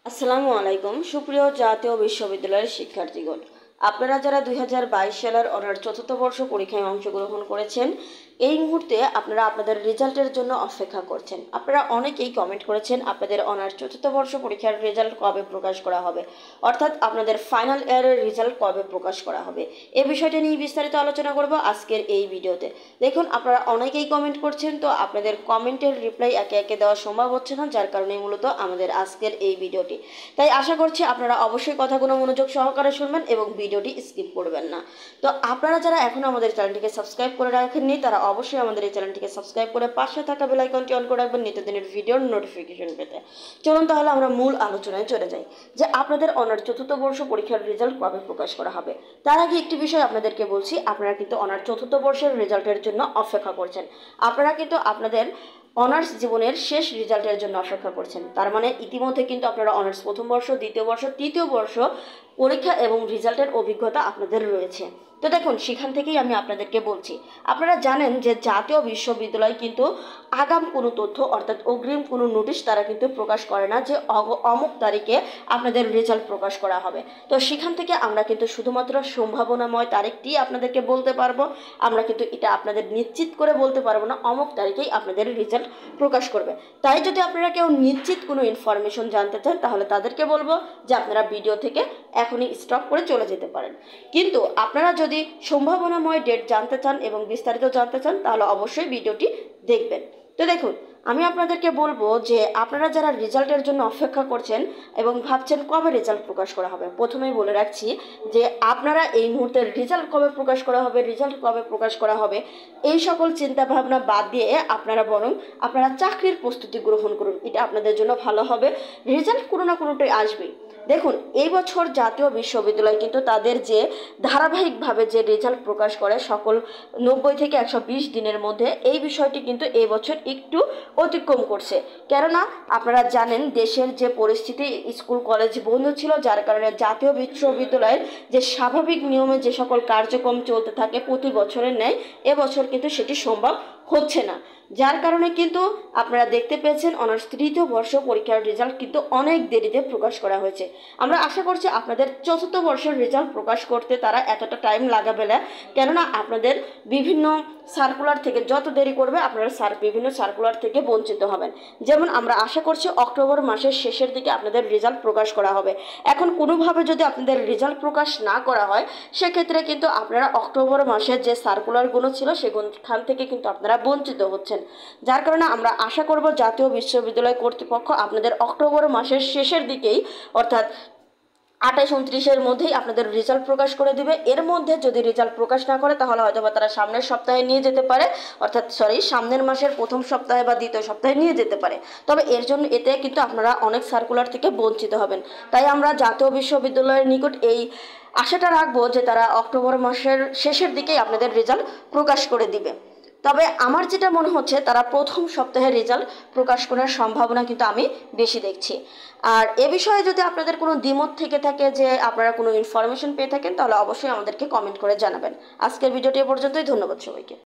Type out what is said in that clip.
আসসালামু আলাইকুম সুপ্রিয় জাতীয় বিশ্ববিদ্যালয়ের শিক্ষার্থীগণ, আপনারা যারা 2022 সালের অনার্স চতুর্থ বর্ষ পরীক্ষায় অংশগ্রহণ করেছেন, এই মুহূর্তে আপনারা আপনাদের রেজাল্টের জন্য অপেক্ষা করছেন। আপনারা অনেকেই কমেন্ট করেছেন আপনাদের অনার্স চতুর্থ বর্ষ পরীক্ষার রেজাল্ট কবে প্রকাশ করা হবে, অর্থাৎ আপনাদের ফাইনাল ইয়ারের রেজাল্ট কবে প্রকাশ করা হবে। এই বিষয়টি নিয়ে বিস্তারিত আলোচনা করব আজকের এই ভিডিওতে। দেখুন, আপনারা অনেকেই কমেন্ট করছেন, তো আপনাদের কমেন্টের রিপ্লাই একে একে দেওয়া সম্ভব হচ্ছে না, যার কারণে মূলত আমাদের আজকের এই ভিডিওটি। তাই আশা করছি আপনারা অবশ্যই কথাগুলো মনোযোগ সহকারে শুনবেন এবং ভিডিওটি স্কিপ করবেন না। তো আপনারা যারা এখনও আমাদের চ্যানেলটিকে সাবস্ক্রাইব করে রাখেননি, তারা অবশ্যই আমাদের এই চ্যানেলটিকে সাবস্ক্রাইব করে পাশে থাকা বেল আইকনটি অন করে রাখবেন নিত্যদিনের ভিডিওর নোটিফিকেশন পেতে। চলুন তাহলে আমরা মূল আলোচনায় চলে যাই যে আপনাদের অনার্স চতুর্থ বর্ষ পরীক্ষার রেজাল্ট কবে প্রকাশ করা হবে। তার আগে একটি বিষয় আপনাদেরকে বলছি, আপনারা কিন্তু অনার্স চতুর্থ বর্ষের রেজাল্টের জন্য অপেক্ষা করছেন। আপনারা কিন্তু আপনাদের অনার্স জীবনের শেষ রেজাল্টের জন্য অপেক্ষা করছেন। তার মানে ইতিমধ্যে কিন্তু আপনারা অনার্স প্রথম বর্ষ, দ্বিতীয় বর্ষ, তৃতীয় বর্ষ পরীক্ষা এবং রেজাল্টের অভিজ্ঞতা আপনাদের রয়েছে। তো দেখুন, সেখান থেকেই আমি আপনাদেরকে বলছি, আপনারা জানেন যে জাতীয় বিশ্ববিদ্যালয় কিন্তু আগাম কোনো তথ্য অর্থাৎ অগ্রিম কোনো নোটিশ তারা কিন্তু প্রকাশ করে না যে অমুক তারিখে আপনাদের রেজাল্ট প্রকাশ করা হবে। তো সেখান থেকে আমরা কিন্তু শুধুমাত্র সম্ভাবনাময় তারিখটি আপনাদেরকে বলতে পারবো। আমরা কিন্তু এটা আপনাদের নিশ্চিত করে বলতে পারবো না অমুক তারিখেই আপনাদের রেজাল্ট প্রকাশ করবে। তাই যদি আপনারা কেউ নিশ্চিত কোনো ইনফরমেশন জানতে চান, তাহলে তাদেরকে বলবো যে আপনারা ভিডিও থেকে এখনই স্টপ করে চলে যেতে পারেন। কিন্তু আপনারা যদি সম্ভাবনাময় ডেট জানতে চান এবং বিস্তারিত জানতে চান, তাহলে অবশ্যই ভিডিওটি দেখবেন। তো দেখুন, আমি আপনাদেরকে বলবো যে আপনারা যারা রেজাল্টের জন্য অপেক্ষা করছেন এবং ভাবছেন কবে রেজাল্ট প্রকাশ করা হবে, প্রথমেই বলে রাখছি যে আপনারা এই মুহূর্তে রেজাল্ট কবে প্রকাশ করা হবে, রেজাল্ট কবে প্রকাশ করা হবে এই সকল চিন্তাভাবনা বাদ দিয়ে আপনারা বরং আপনারা চাকরির প্রস্তুতি গ্রহণ করুন। এটা আপনাদের জন্য ভালো হবে। রেজাল্ট কোনো না কোনোটাই আসবেই। দেখুন, এই বছর জাতীয় বিশ্ববিদ্যালয় কিন্তু তাদের যে ধারাবাহিকভাবে যে রেজাল্ট প্রকাশ করে সকল 90 থেকে 120 দিনের মধ্যে, এই বিষয়টি কিন্তু এই বছর একটু অতিক্রম করছে। কেননা আপনারা জানেন দেশের যে পরিস্থিতি, স্কুল কলেজ বন্ধ ছিল, যার কারণে জাতীয় বিশ্ববিদ্যালয়ের যে স্বাভাবিক নিয়মে যে সকল কার্যক্রম চলতে থাকে প্রতি বছরের ন্যায়, এবছর কিন্তু সেটি সম্ভব হচ্ছে না। যার কারণে কিন্তু আপনারা দেখতে পেয়েছেন অনার্স তৃতীয় বর্ষ পরীক্ষার রেজাল্ট কিন্তু অনেক দেরিতে প্রকাশ করা হয়েছে। আমরা আশা করছি আপনাদের চতুর্থ বর্ষের রেজাল্ট প্রকাশ করতে তারা এতটা টাইম লাগাবে না, কেননা আপনাদের বিভিন্ন সার্কুলার থেকে যত দেরি করবে আপনারা বিভিন্ন সার্কুলার থেকে বঞ্চিত হবেন। যেমন আমরা আশা করছি অক্টোবর মাসের শেষের দিকে আপনাদের রেজাল্ট প্রকাশ করা হবে। এখন কোনোভাবে যদি আপনাদের রেজাল্ট প্রকাশ না করা হয়, সেক্ষেত্রে কিন্তু আপনারা অক্টোবর মাসের যে সার্কুলারগুলো ছিল সেখান থেকে কিন্তু আপনারা বঞ্চিত হচ্ছেন। যার কারণে আমরা আশা করব জাতীয় বিশ্ববিদ্যালয় কর্তৃপক্ষ আপনাদের অক্টোবর মাসের শেষের দিকেই অর্থাৎ 28-29-এর মধ্যেই আপনাদের রেজাল্ট প্রকাশ করে দিবে। এর মধ্যে যদি রেজাল্ট প্রকাশ না করে, তাহলে হয়তো বা তারা সামনের সপ্তাহে নিয়ে যেতে পারে, অর্থাৎ সামনের মাসের প্রথম সপ্তাহে বা দ্বিতীয় সপ্তাহে নিয়ে যেতে পারে। তবে এতে কিন্তু আপনারা অনেক সার্কুলার থেকে বঞ্চিত হবেন। তাই আমরা জাতীয় বিশ্ববিদ্যালয়ের নিকট এই আশাটা রাখবো যে তারা অক্টোবর মাসের শেষের দিকেই আপনাদের রেজাল্ট প্রকাশ করে দিবে। তবে আমার যেটা মনে হচ্ছে তারা প্রথম সপ্তাহে রেজাল্ট প্রকাশ করার সম্ভাবনা কিন্তু আমি বেশি দেখছি। আর এ বিষয়ে যদি আপনাদের কোনো দ্বিমত থেকে থাকে, যে আপনারা কোনো ইনফরমেশন পেয়ে থাকেন, তাহলে অবশ্যই আমাদেরকে কমেন্ট করে জানাবেন। আজকের ভিডিওটি এ পর্যন্তই। ধন্যবাদ সবাইকে।